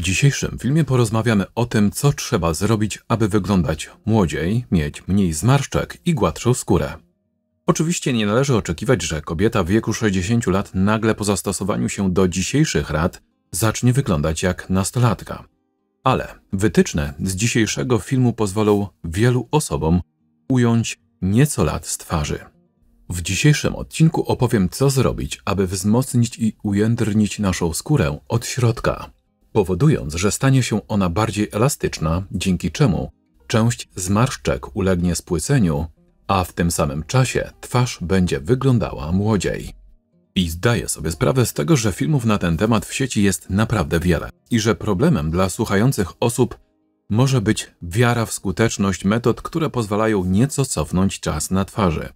dzisiejszym filmie porozmawiamy o tym, co trzeba zrobić, aby wyglądać młodziej, mieć mniej zmarszczek i gładszą skórę. Oczywiście nie należy oczekiwać, że kobieta w wieku 60 lat nagle po zastosowaniu się do dzisiejszych rad zacznie wyglądać jak nastolatka. Ale wytyczne z dzisiejszego filmu pozwolą wielu osobom ująć nieco lat z twarzy. W dzisiejszym odcinku opowiem, co zrobić, aby wzmocnić i ujędrnić naszą skórę od środka, powodując, że stanie się ona bardziej elastyczna, dzięki czemu część zmarszczek ulegnie spłyceniu, a w tym samym czasie twarz będzie wyglądała młodziej. I zdaję sobie sprawę z tego, że filmów na ten temat w sieci jest naprawdę wiele i że problemem dla słuchających osób może być wiara w skuteczność metod, które pozwalają nieco cofnąć czas na twarzy.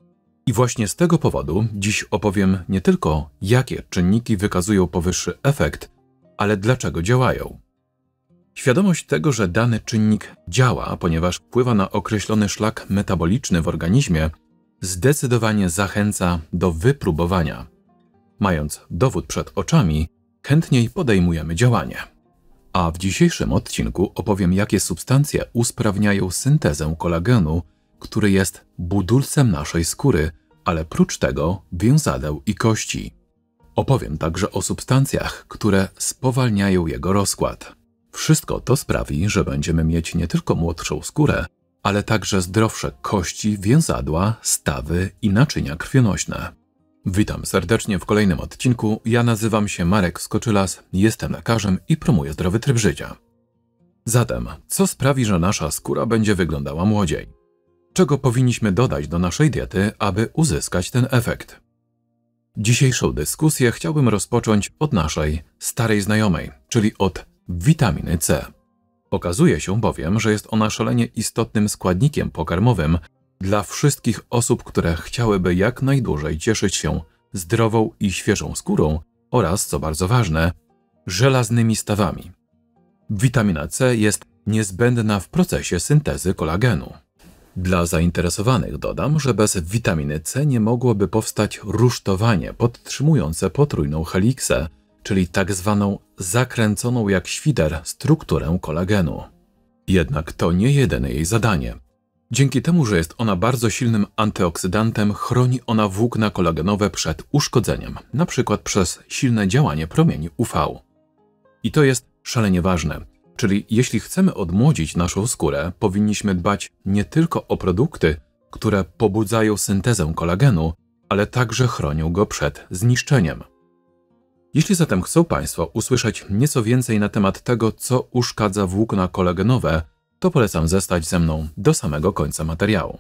I właśnie z tego powodu dziś opowiem nie tylko, jakie czynniki wykazują powyższy efekt, ale dlaczego działają. Świadomość tego, że dany czynnik działa, ponieważ wpływa na określony szlak metaboliczny w organizmie, zdecydowanie zachęca do wypróbowania. Mając dowód przed oczami, chętniej podejmujemy działanie. A w dzisiejszym odcinku opowiem, jakie substancje usprawniają syntezę kolagenu, który jest budulcem naszej skóry, ale prócz tego więzadeł i kości. Opowiem także o substancjach, które spowalniają jego rozkład. Wszystko to sprawi, że będziemy mieć nie tylko młodszą skórę, ale także zdrowsze kości, więzadła, stawy i naczynia krwionośne. Witam serdecznie w kolejnym odcinku. Ja nazywam się Marek Skoczylas, jestem lekarzem i promuję zdrowy tryb życia. Zatem, co sprawi, że nasza skóra będzie wyglądała młodziej? Czego powinniśmy dodać do naszej diety, aby uzyskać ten efekt? Dzisiejszą dyskusję chciałbym rozpocząć od naszej starej znajomej, czyli od witaminy C. Okazuje się bowiem, że jest ona szalenie istotnym składnikiem pokarmowym dla wszystkich osób, które chciałyby jak najdłużej cieszyć się zdrową i świeżą skórą oraz, co bardzo ważne, żelaznymi stawami. Witamina C jest niezbędna w procesie syntezy kolagenu. Dla zainteresowanych dodam, że bez witaminy C nie mogłoby powstać rusztowanie podtrzymujące potrójną heliksę, czyli tak zwaną zakręconą jak świder strukturę kolagenu. Jednak to nie jedyne jej zadanie. Dzięki temu, że jest ona bardzo silnym antyoksydantem, chroni ona włókna kolagenowe przed uszkodzeniem, np. przez silne działanie promieni UV. I to jest szalenie ważne, czyli jeśli chcemy odmłodzić naszą skórę, powinniśmy dbać nie tylko o produkty, które pobudzają syntezę kolagenu, ale także chronią go przed zniszczeniem. Jeśli zatem chcą Państwo usłyszeć nieco więcej na temat tego, co uszkadza włókna kolagenowe, to polecam zostać ze mną do samego końca materiału.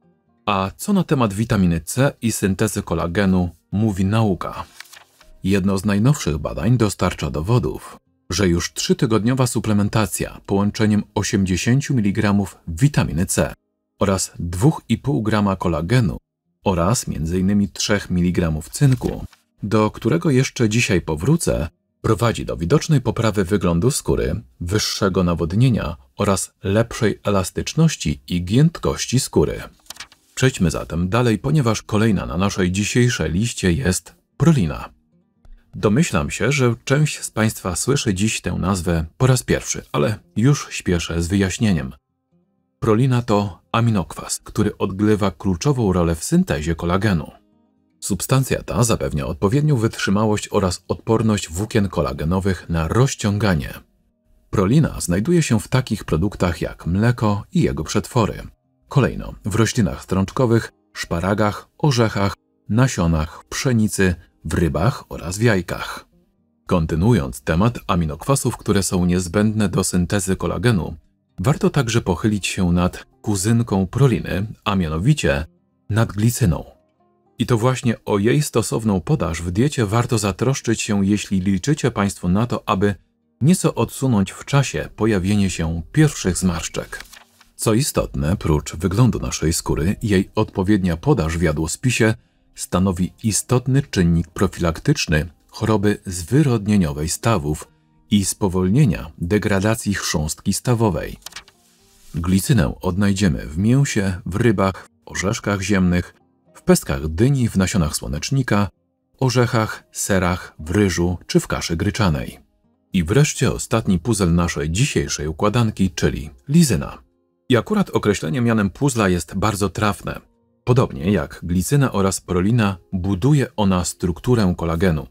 A co na temat witaminy C i syntezy kolagenu mówi nauka? Jedno z najnowszych badań dostarcza dowodów, że już 3-tygodniowa suplementacja połączeniem 80 mg witaminy C oraz 2,5 g kolagenu oraz m.in. 3 mg cynku, do którego jeszcze dzisiaj powrócę, prowadzi do widocznej poprawy wyglądu skóry, wyższego nawodnienia oraz lepszej elastyczności i giętkości skóry. Przejdźmy zatem dalej, ponieważ kolejna na naszej dzisiejszej liście jest prolina. Domyślam się, że część z Państwa słyszy dziś tę nazwę po raz pierwszy, ale już śpieszę z wyjaśnieniem. Prolina to aminokwas, który odgrywa kluczową rolę w syntezie kolagenu. Substancja ta zapewnia odpowiednią wytrzymałość oraz odporność włókien kolagenowych na rozciąganie. Prolina znajduje się w takich produktach jak mleko i jego przetwory. Kolejno w roślinach strączkowych, szparagach, orzechach, nasionach, pszenicy, w rybach oraz w jajkach. Kontynuując temat aminokwasów, które są niezbędne do syntezy kolagenu, warto także pochylić się nad kuzynką proliny, a mianowicie nad glicyną. I to właśnie o jej stosowną podaż w diecie warto zatroszczyć się, jeśli liczycie Państwo na to, aby nieco odsunąć w czasie pojawienie się pierwszych zmarszczek. Co istotne, prócz wyglądu naszej skóry, jej odpowiednia podaż w jadłospisie stanowi istotny czynnik profilaktyczny choroby zwyrodnieniowej stawów i spowolnienia degradacji chrząstki stawowej. Glicynę odnajdziemy w mięsie, w rybach, w orzeszkach ziemnych, w pestkach dyni, w nasionach słonecznika, orzechach, serach, w ryżu czy w kaszy gryczanej. I wreszcie ostatni puzzle naszej dzisiejszej układanki, czyli lizyna. I akurat określenie mianem puzzla jest bardzo trafne. Podobnie jak glicyna oraz prolina, buduje ona strukturę kolagenu.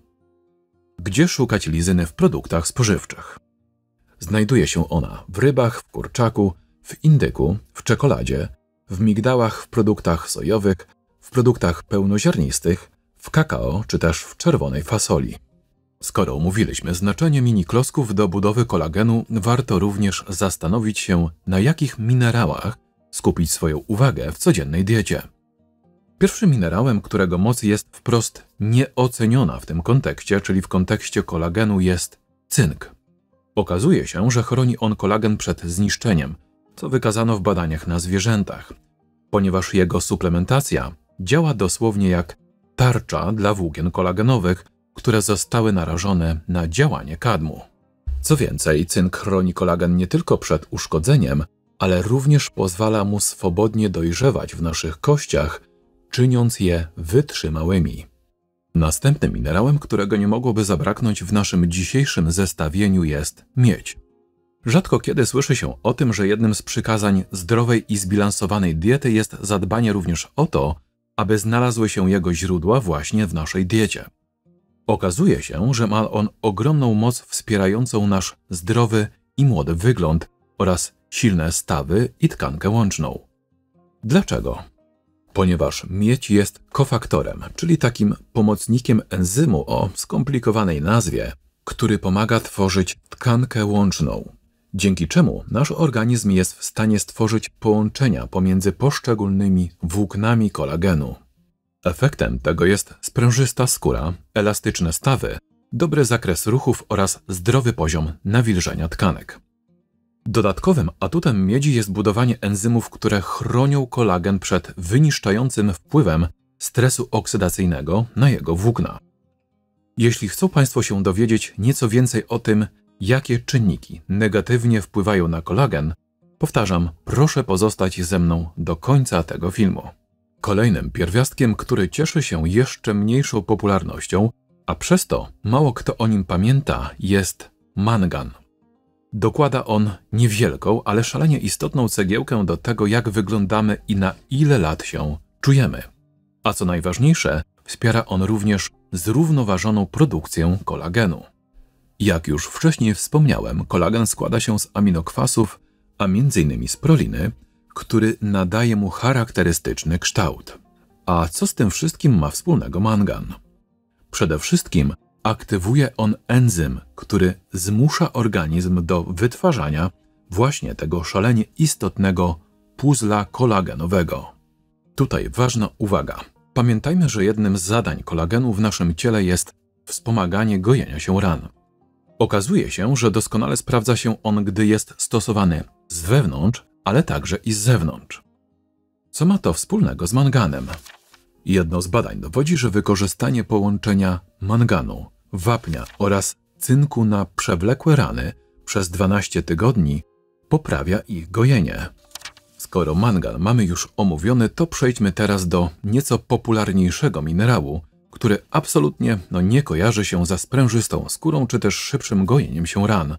Gdzie szukać lizyny w produktach spożywczych? Znajduje się ona w rybach, w kurczaku, w indyku, w czekoladzie, w migdałach, w produktach sojowych, w produktach pełnoziarnistych, w kakao czy też w czerwonej fasoli. Skoro omówiliśmy znaczenie mini-klocków do budowy kolagenu, warto również zastanowić się, na jakich minerałach skupić swoją uwagę w codziennej diecie. Pierwszym minerałem, którego moc jest wprost nieoceniona w tym kontekście, czyli w kontekście kolagenu, jest cynk. Okazuje się, że chroni on kolagen przed zniszczeniem, co wykazano w badaniach na zwierzętach, ponieważ jego suplementacja działa dosłownie jak tarcza dla włókien kolagenowych, które zostały narażone na działanie kadmu. Co więcej, cynk chroni kolagen nie tylko przed uszkodzeniem, ale również pozwala mu swobodnie dojrzewać w naszych kościach, czyniąc je wytrzymałymi. Następnym minerałem, którego nie mogłoby zabraknąć w naszym dzisiejszym zestawieniu, jest miedź. Rzadko kiedy słyszy się o tym, że jednym z przykazań zdrowej i zbilansowanej diety jest zadbanie również o to, aby znalazły się jego źródła właśnie w naszej diecie. Okazuje się, że ma on ogromną moc wspierającą nasz zdrowy i młody wygląd oraz silne stawy i tkankę łączną. Dlaczego? Ponieważ miedź jest kofaktorem, czyli takim pomocnikiem enzymu o skomplikowanej nazwie, który pomaga tworzyć tkankę łączną, dzięki czemu nasz organizm jest w stanie stworzyć połączenia pomiędzy poszczególnymi włóknami kolagenu. Efektem tego jest sprężysta skóra, elastyczne stawy, dobry zakres ruchów oraz zdrowy poziom nawilżenia tkanek. Dodatkowym atutem miedzi jest budowanie enzymów, które chronią kolagen przed wyniszczającym wpływem stresu oksydacyjnego na jego włókna. Jeśli chcą Państwo się dowiedzieć nieco więcej o tym, jakie czynniki negatywnie wpływają na kolagen, powtarzam, proszę pozostać ze mną do końca tego filmu. Kolejnym pierwiastkiem, który cieszy się jeszcze mniejszą popularnością, a przez to mało kto o nim pamięta, jest mangan. Dokłada on niewielką, ale szalenie istotną cegiełkę do tego, jak wyglądamy i na ile lat się czujemy. A co najważniejsze, wspiera on również zrównoważoną produkcję kolagenu. Jak już wcześniej wspomniałem, kolagen składa się z aminokwasów, a m.in. z proliny, który nadaje mu charakterystyczny kształt. A co z tym wszystkim ma wspólnego mangan? Przede wszystkim aktywuje on enzym, który zmusza organizm do wytwarzania właśnie tego szalenie istotnego puzzla kolagenowego. Tutaj ważna uwaga. Pamiętajmy, że jednym z zadań kolagenu w naszym ciele jest wspomaganie gojenia się ran. Okazuje się, że doskonale sprawdza się on, gdy jest stosowany z wewnątrz, ale także i z zewnątrz. Co ma to wspólnego z manganem? Jedno z badań dowodzi, że wykorzystanie połączenia manganu, wapnia oraz cynku na przewlekłe rany przez 12 tygodni poprawia ich gojenie. Skoro mangan mamy już omówiony, to przejdźmy teraz do nieco popularniejszego minerału, który absolutnie nie kojarzy się ze sprężystą skórą czy też szybszym gojeniem się ran.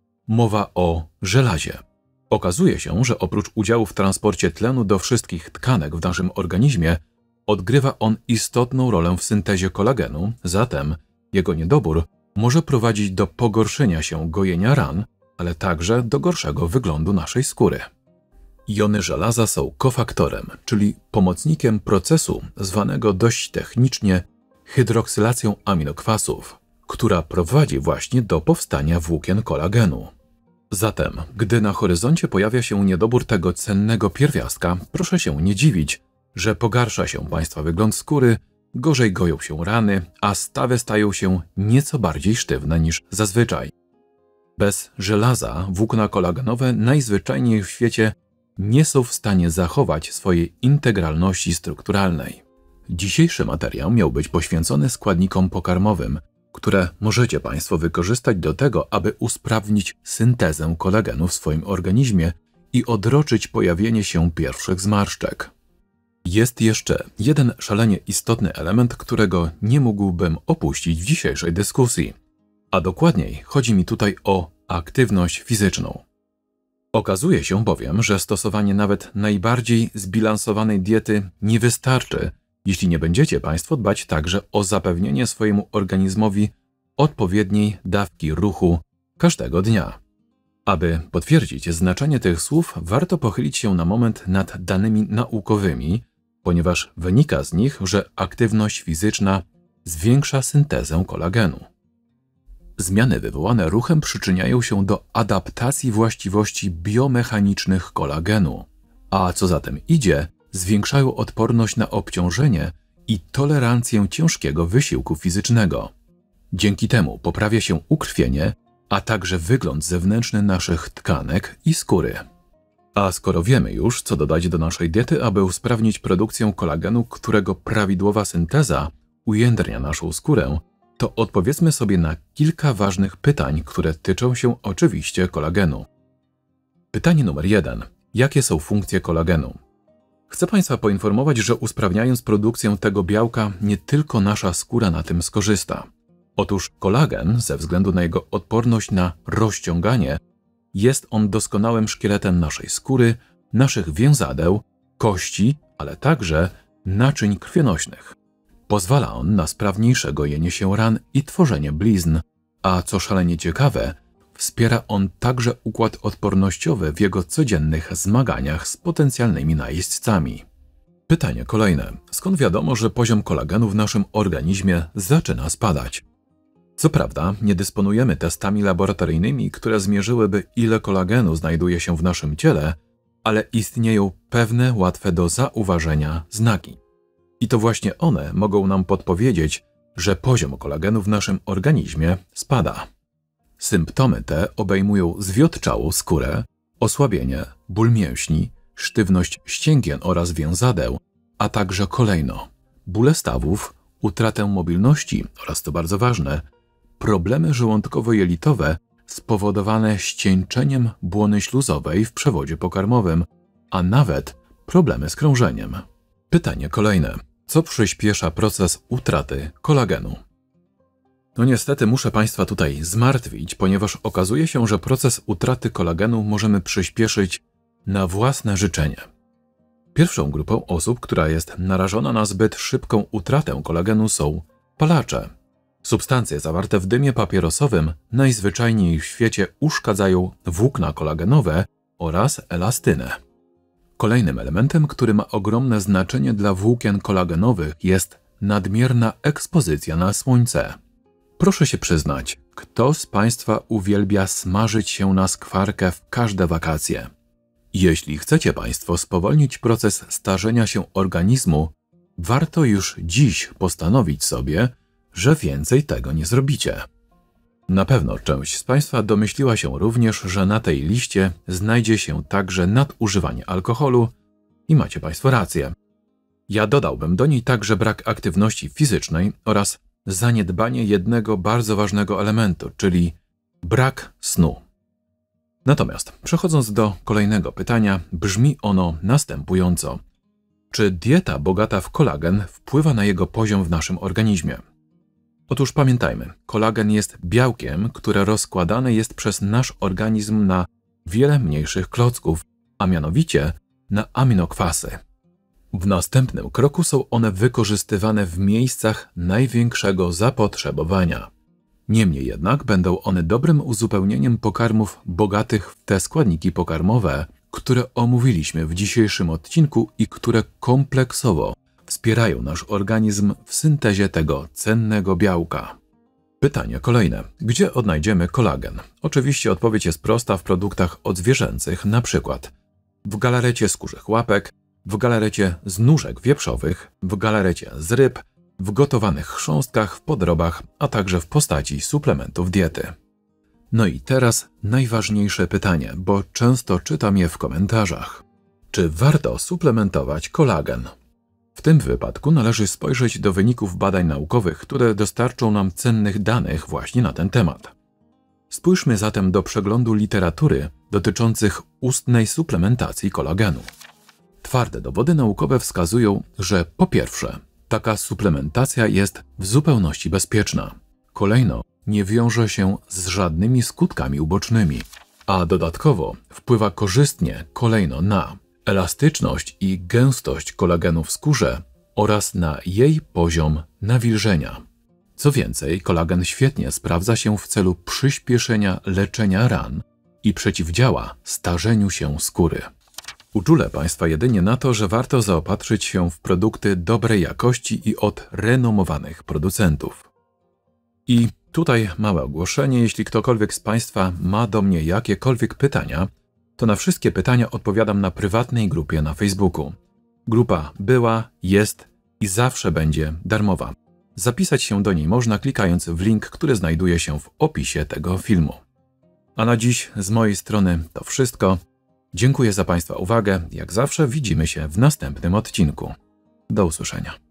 Mowa o żelazie. Okazuje się, że oprócz udziału w transporcie tlenu do wszystkich tkanek w naszym organizmie, odgrywa on istotną rolę w syntezie kolagenu, zatem jego niedobór może prowadzić do pogorszenia się gojenia ran, ale także do gorszego wyglądu naszej skóry. Jony żelaza są kofaktorem, czyli pomocnikiem procesu zwanego dość technicznie hydroksylacją aminokwasów, która prowadzi właśnie do powstania włókien kolagenu. Zatem, gdy na horyzoncie pojawia się niedobór tego cennego pierwiastka, proszę się nie dziwić, że pogarsza się Państwa wygląd skóry, gorzej goją się rany, a stawy stają się nieco bardziej sztywne niż zazwyczaj. Bez żelaza włókna kolagenowe najzwyczajniej w świecie nie są w stanie zachować swojej integralności strukturalnej. Dzisiejszy materiał miał być poświęcony składnikom pokarmowym, które możecie Państwo wykorzystać do tego, aby usprawnić syntezę kolagenu w swoim organizmie i odroczyć pojawienie się pierwszych zmarszczek. Jest jeszcze jeden szalenie istotny element, którego nie mógłbym opuścić w dzisiejszej dyskusji. A dokładniej chodzi mi tutaj o aktywność fizyczną. Okazuje się bowiem, że stosowanie nawet najbardziej zbilansowanej diety nie wystarczy, jeśli nie będziecie Państwo dbać także o zapewnienie swojemu organizmowi odpowiedniej dawki ruchu każdego dnia. Aby potwierdzić znaczenie tych słów, warto pochylić się na moment nad danymi naukowymi, ponieważ wynika z nich, że aktywność fizyczna zwiększa syntezę kolagenu. Zmiany wywołane ruchem przyczyniają się do adaptacji właściwości biomechanicznych kolagenu, a co za tym idzie, zwiększają odporność na obciążenie i tolerancję ciężkiego wysiłku fizycznego. Dzięki temu poprawia się ukrwienie, a także wygląd zewnętrzny naszych tkanek i skóry. A skoro wiemy już, co dodać do naszej diety, aby usprawnić produkcję kolagenu, którego prawidłowa synteza ujędrnia naszą skórę, to odpowiedzmy sobie na kilka ważnych pytań, które tyczą się oczywiście kolagenu. Pytanie numer 1. Jakie są funkcje kolagenu? Chcę Państwa poinformować, że usprawniając produkcję tego białka, nie tylko nasza skóra na tym skorzysta. Otóż kolagen, ze względu na jego odporność na rozciąganie, jest on doskonałym szkieletem naszej skóry, naszych więzadeł, kości, ale także naczyń krwionośnych. Pozwala on na sprawniejsze gojenie się ran i tworzenie blizn, a co szalenie ciekawe, wspiera on także układ odpornościowy w jego codziennych zmaganiach z potencjalnymi najeźdźcami. Pytanie kolejne. Skąd wiadomo, że poziom kolagenu w naszym organizmie zaczyna spadać? Co prawda, nie dysponujemy testami laboratoryjnymi, które zmierzyłyby, ile kolagenu znajduje się w naszym ciele, ale istnieją pewne, łatwe do zauważenia znaki. I to właśnie one mogą nam podpowiedzieć, że poziom kolagenu w naszym organizmie spada. Symptomy te obejmują zwiotczałą skórę, osłabienie, ból mięśni, sztywność ścięgien oraz więzadeł, a także kolejno bóle stawów, utratę mobilności oraz, co bardzo ważne, problemy żołądkowo-jelitowe spowodowane ścieńczeniem błony śluzowej w przewodzie pokarmowym, a nawet problemy z krążeniem. Pytanie kolejne. Co przyspiesza proces utraty kolagenu? No niestety muszę Państwa tutaj zmartwić, ponieważ okazuje się, że proces utraty kolagenu możemy przyspieszyć na własne życzenie. Pierwszą grupą osób, która jest narażona na zbyt szybką utratę kolagenu, są palacze. Substancje zawarte w dymie papierosowym najzwyczajniej w świecie uszkadzają włókna kolagenowe oraz elastynę. Kolejnym elementem, który ma ogromne znaczenie dla włókien kolagenowych, jest nadmierna ekspozycja na słońce. Proszę się przyznać, kto z Państwa uwielbia smażyć się na skwarkę w każde wakacje? Jeśli chcecie Państwo spowolnić proces starzenia się organizmu, warto już dziś postanowić sobie, że więcej tego nie zrobicie. Na pewno część z Państwa domyśliła się również, że na tej liście znajdzie się także nadużywanie alkoholu i macie Państwo rację. Ja dodałbym do niej także brak aktywności fizycznej oraz zaniedbanie jednego bardzo ważnego elementu, czyli brak snu. Natomiast przechodząc do kolejnego pytania, brzmi ono następująco. Czy dieta bogata w kolagen wpływa na jego poziom w naszym organizmie? Otóż pamiętajmy, kolagen jest białkiem, które rozkładane jest przez nasz organizm na wiele mniejszych klocków, a mianowicie na aminokwasy. W następnym kroku są one wykorzystywane w miejscach największego zapotrzebowania. Niemniej jednak będą one dobrym uzupełnieniem pokarmów bogatych w te składniki pokarmowe, które omówiliśmy w dzisiejszym odcinku i które kompleksowo wspierają nasz organizm w syntezie tego cennego białka. Pytanie kolejne. Gdzie odnajdziemy kolagen? Oczywiście odpowiedź jest prosta w produktach odzwierzęcych, np. w galarecie skórzych łapek, w galarecie z nóżek wieprzowych, w galarecie z ryb, w gotowanych chrząstkach, w podrobach, a także w postaci suplementów diety. No i teraz najważniejsze pytanie, bo często czytam je w komentarzach. Czy warto suplementować kolagen? W tym wypadku należy spojrzeć do wyników badań naukowych, które dostarczą nam cennych danych właśnie na ten temat. Spójrzmy zatem do przeglądu literatury dotyczących ustnej suplementacji kolagenu. Twarde dowody naukowe wskazują, że po pierwsze, taka suplementacja jest w zupełności bezpieczna. Kolejno, nie wiąże się z żadnymi skutkami ubocznymi, a dodatkowo wpływa korzystnie kolejno na elastyczność i gęstość kolagenu w skórze oraz na jej poziom nawilżenia. Co więcej, kolagen świetnie sprawdza się w celu przyspieszenia leczenia ran i przeciwdziała starzeniu się skóry. Uczulę Państwa jedynie na to, że warto zaopatrzyć się w produkty dobrej jakości i od renomowanych producentów. I tutaj małe ogłoszenie, jeśli ktokolwiek z Państwa ma do mnie jakiekolwiek pytania, to na wszystkie pytania odpowiadam na prywatnej grupie na Facebooku. Grupa była, jest i zawsze będzie darmowa. Zapisać się do niej można klikając w link, który znajduje się w opisie tego filmu. A na dziś z mojej strony to wszystko. Dziękuję za Państwa uwagę. Jak zawsze widzimy się w następnym odcinku. Do usłyszenia.